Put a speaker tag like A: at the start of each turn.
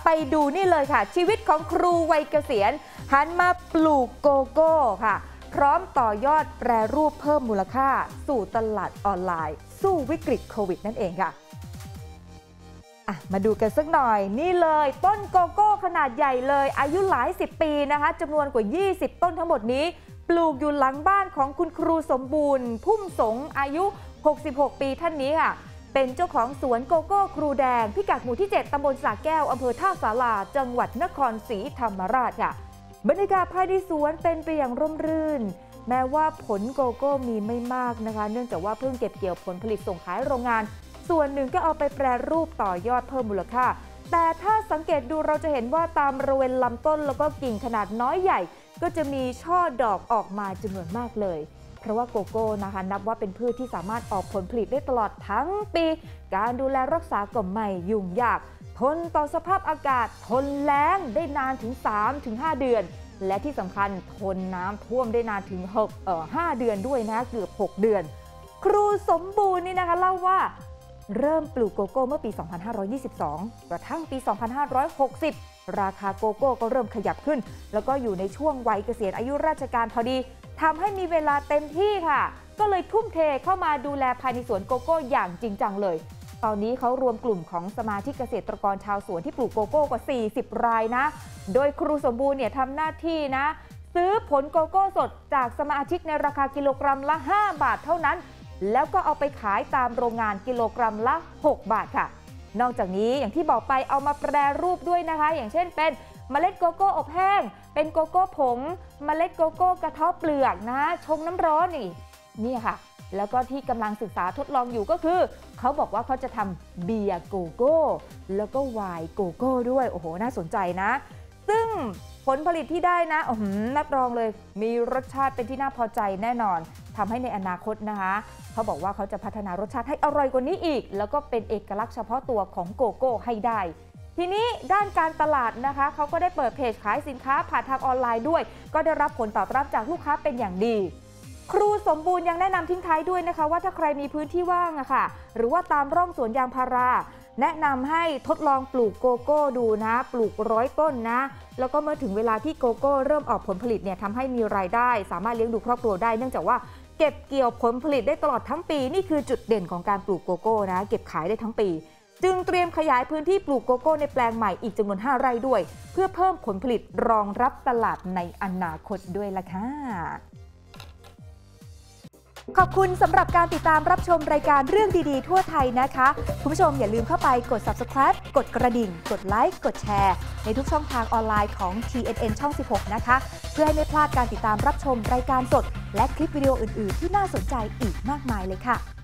A: ไปดูนี่เลยค่ะชีวิตของครูวัยเกษียณหันมาปลูกโกโก้ค่ะพร้อมต่อยอดแปรรูปเพิ่มมูลค่าสู่ตลาดออนไลน์สู้วิกฤตโควิดนั่นเองค่ะมาดูกันสักหน่อยนี่เลยต้นโกโก้ขนาดใหญ่เลยอายุหลาย10 ปีนะคะจำนวนกว่า20ต้นทั้งหมดนี้ปลูกอยู่หลังบ้านของคุณครูสมบูรณ์พุ่มสงอายุ66 ปีท่านนี้ค่ะเป็นเจ้าของสวนโกโก้ครูแดงพิกัดหมู่ที่7ตำบลสระแก้วอำเภอท่าสาราจังหวัดนครศรีธรรมราชค่ะบรรยากาศภายในสวนเป็นไปอย่างร่มรื่นแม้ว่าผลโกโก้มีไม่มากนะคะเนื่องจากว่าเพิ่งเก็บเกี่ยวผลผลิตส่งขายโรงงานส่วนหนึ่งก็เอาไปแปรรูปต่อยอดเพิ่มมูลค่าแต่ถ้าสังเกตดูเราจะเห็นว่าตามบริเวณลำต้นแล้วก็กิ่งขนาดน้อยใหญ่ก็จะมีช่อดอกออกมาจำนวนมากเลยเพราะว่าโกโก้นะคะนับว่าเป็นพืชที่สามารถออกผลผลิตได้ตลอดทั้งปีการดูแลรักษาก็ไม่ยุ่งยากทนต่อสภาพอากาศทนแล้งได้นานถึง 3-5 เดือนและที่สำคัญทนน้ำท่วมได้นานถึง5 เดือนด้วยนะเกือบ6 เดือนครูสมบูรณ์นี่นะคะเล่าว่าเริ่มปลูกโกโก้เมื่อปี 2522 กระทั่งปี 2560 ราคาโกโก้ก็เริ่มขยับขึ้นแล้วก็อยู่ในช่วงวัยเกษียณอายุราชการพอดีทำให้มีเวลาเต็มที่ค่ะก็เลยทุ่มเทเข้ามาดูแลภายในสวนโกโก้อย่างจริงจังเลยตอนนี้เขารวมกลุ่มของสมาชิกเกษตรกรชาวสวนที่ปลูกโกโก้กว่า40 รายนะโดยครูสมบูรณ์เนี่ยทำหน้าที่นะซื้อผลโกโก้สดจากสมาชิกในราคากิโลกรัมละ5 บาทเท่านั้นแล้วก็เอาไปขายตามโรงงานกิโลกรัมละ6 บาทค่ะนอกจากนี้อย่างที่บอกไปเอามาแปรรูปด้วยนะคะอย่างเช่นเป็นเมล็ดโกโก้อบแห้งเป็นโกโก้ผงเมล็ดโกโก้กระเทาะเปลือกนะชงน้ำร้อนนี่ค่ะแล้วก็ที่กำลังศึกษาทดลองอยู่ก็คือเขาบอกว่าเขาจะทำเบียร์โกโก้แล้วก็ไวน์โกโก้ด้วยโอ้โหน่าสนใจนะซึ่งผลผลิตที่ได้นะนับรองเลยมีรสชาติเป็นที่น่าพอใจแน่นอนทำให้ในอนาคตนะคะเขาบอกว่าเขาจะพัฒนารสชาติให้อร่อยกว่านี้อีกแล้วก็เป็นเอกลักษณ์เฉพาะตัวของโกโก้ให้ได้ทีนี้ด้านการตลาดนะคะเขาก็ได้เปิดเพจขายสินค้าผ่านทางออนไลน์ด้วยก็ได้รับผลตอบรับจากลูกค้าเป็นอย่างดีครูสมบูรณ์ยังแนะนำทิ้งท้ายด้วยนะคะว่าถ้าใครมีพื้นที่ว่างค่ะหรือว่าตามร่องสวนยางพาราแนะนำให้ทดลองปลูกโกโก้ดูนะปลูก100 ต้นนะแล้วก็เมื่อถึงเวลาที่โกโก้เริ่มออกผลผลิตเนี่ยทำให้มีรายได้สามารถเลี้ยงดูครอบครัวได้เนื่องจากว่าเก็บเกี่ยวผลผลิตได้ตลอดทั้งปีนี่คือจุดเด่นของการปลูกโกโก้นะเก็บขายได้ทั้งปีจึงเตรียมขยายพื้นที่ปลูกโกโก้ในแปลงใหม่อีกจำนวน5 ไร่ด้วยเพื่อเพิ่มผลผลิตรองรับตลาดในอนาคตด้วยล่ะค่ะขอบคุณสำหรับการติดตามรับชมรายการเรื่องดีๆทั่วไทยนะคะคุณผู้ชมอย่าลืมเข้าไปกด Subscribe กดกระดิ่งกดไลค์กดแชร์ในทุกช่องทางออนไลน์ของ TNN ช่อง 16 นะคะเพื่อให้ไม่พลาดการติดตามรับชมรายการสดและคลิปวิดีโออื่นๆที่น่าสนใจอีกมากมายเลยค่ะ